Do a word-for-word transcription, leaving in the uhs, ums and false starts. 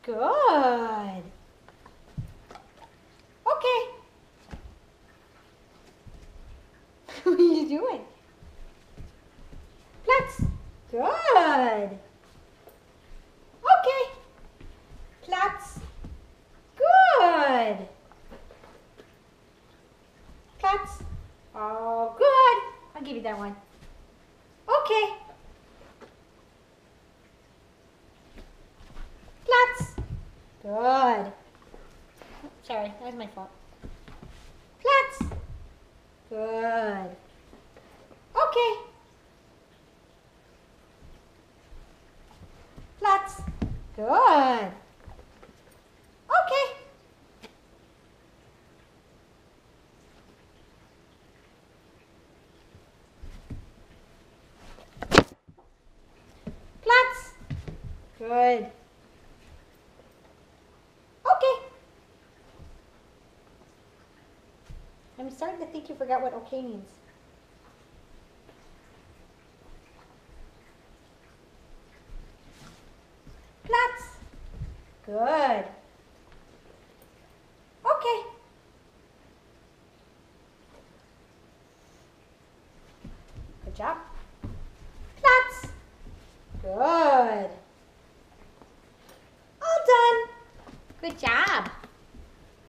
Good. Okay. What are you doing? Platz. Good. Okay. Platz. Good. Platz. Oh, good. I'll give you that one. Okay. Platz. Good. Sorry, that was my fault. Platz. Good. Okay. Platz. Good. Okay. Platz. Good. Okay. I'm starting to think you forgot what okay means. Platz. Good. Okay. Good job. Platz. Good. All done. Good job.